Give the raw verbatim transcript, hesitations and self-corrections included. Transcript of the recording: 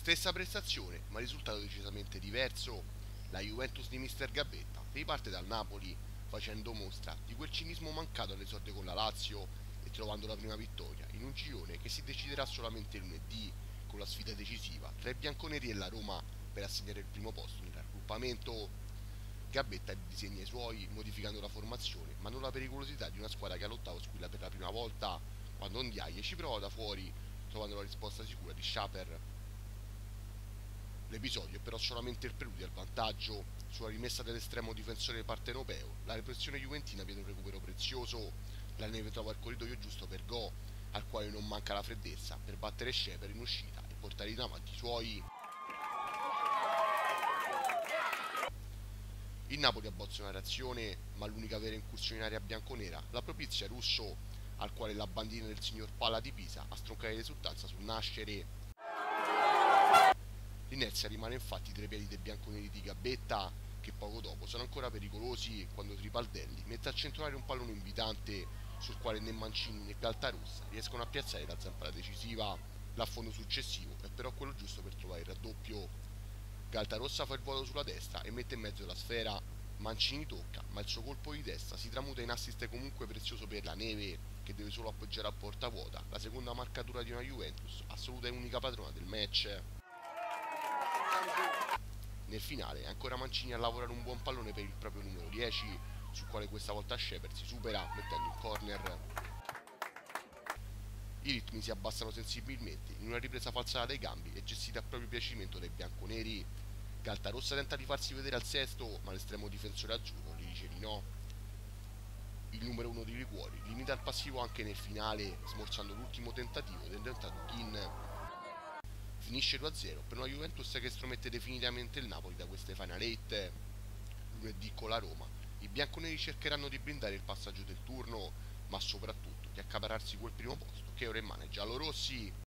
Stessa prestazione, ma risultato decisamente diverso. La Juventus di mister Gabetta riparte dal Napoli facendo mostra di quel cinismo mancato all'esordio con la Lazio e trovando la prima vittoria in un girone che si deciderà solamente lunedì con la sfida decisiva tra i bianconeri e la Roma per assegnare il primo posto nel raggruppamento. Gabetta disegna i suoi modificando la formazione, ma non la pericolosità di una squadra che all'ottavo squilla per la prima volta quando Ndiaye ci prova da fuori trovando la risposta sicura di Schaper. L'episodio è però solamente il preludio al vantaggio. Sulla rimessa dell'estremo difensore partenopeo, la repressione juventina viene un recupero prezioso, la neve trova il corridoio giusto per Go, al quale non manca la freddezza per battere Schaper in uscita e portare in avanti i suoi. Il Napoli abbozza una reazione, ma l'unica vera incursione in area bianconera la propizia Russo, al quale la bandina del signor Palla di Pisa a stroncare l'esultanza sul nascere. L'inerzia rimane infatti tra i piedi dei bianconeri di Gabetta, che poco dopo sono ancora pericolosi quando Tripaldelli mette a centrare un pallone invitante sul quale né Mancini né Caltarossa riescono a piazzare la zampata decisiva. L'affondo successivo è però quello giusto per trovare il raddoppio. Caltarossa fa il vuoto sulla destra e mette in mezzo la sfera. Mancini tocca, ma il suo colpo di testa si tramuta in assist comunque prezioso per la neve, che deve solo appoggiare a porta vuota, la seconda marcatura di una Juventus, assoluta e unica padrona del match. Nel finale è ancora Mancini a lavorare un buon pallone per il proprio numero dieci, sul quale questa volta Schaper si supera mettendo in corner. I ritmi si abbassano sensibilmente in una ripresa falsata dai gambi e gestita a proprio piacimento dai bianconeri. Caltarossa tenta di farsi vedere al sesto, ma l'estremo difensore azzurro gli dice di no. Il numero uno di Liguori limita il passivo anche nel finale, smorzando l'ultimo tentativo del Dentadughin. Finisce due a zero per una Juventus che estromette definitivamente il Napoli da queste Final eight. Lunedì con la Roma i bianconeri cercheranno di blindare il passaggio del turno, ma soprattutto di accaparrarsi quel primo posto che ora è in mano ai giallorossi.